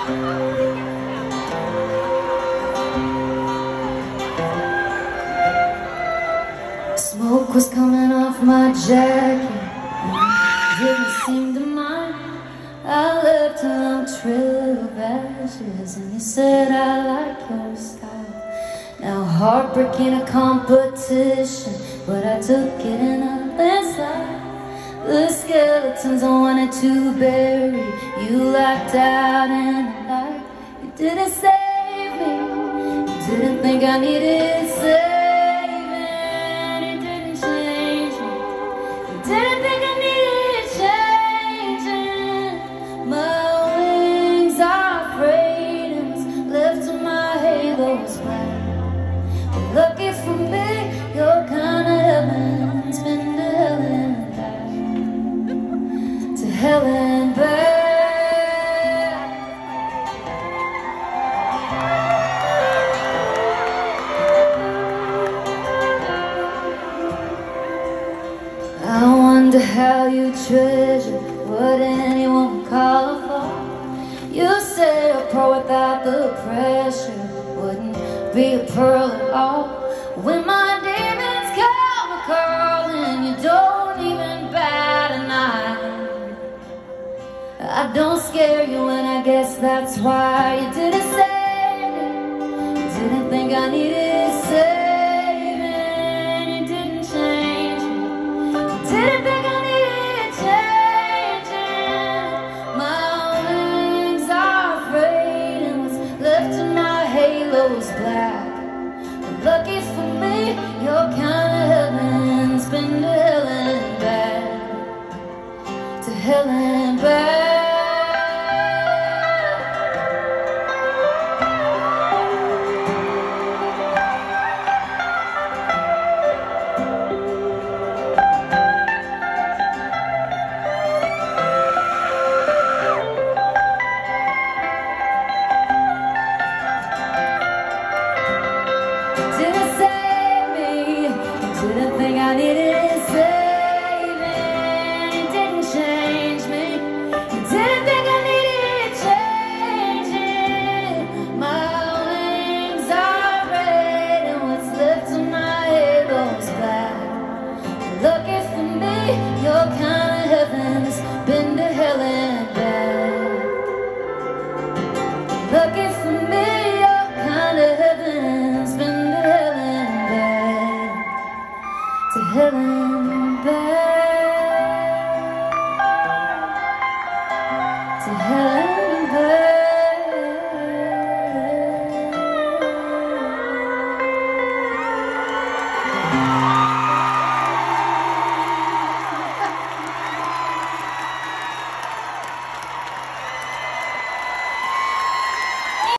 Smoke was coming off my jacket, didn't seem to mind. I left a long trail of ashes, and you said I like your style. Now heartbreak in a competition, but I took it in a landslide. The skeletons I wanted to bury, you locked out in the light. You didn't save me, you didn't think I needed saving. You didn't change me, you didn't think I needed changing. My wings are frayed and what's left of my halo's black. But lucky for me, your kind of heaven's been to hell and back, to hell and back. I wonder how you treasure what anyone would call a fall. You say a pearl without the pressure wouldn't be a pearl at all. When my demons come calling, you don't even bat an eye. I don't scare you, and I guess that's why you didn't save me. You didn't think I needed saving. You didn't change me, you didn't think I needed changing. My wings are frayed and what's left of my halo's black. But lucky for me, your kind of heaven's been to hell and back, to hell and back. Didn't save me, didn't think I needed saving. You didn't change me, you didn't think I needed changing. My wings are red and what's left of my halo's black. Lucky for me, your kind of heaven's been to hell and back. Lucky for me,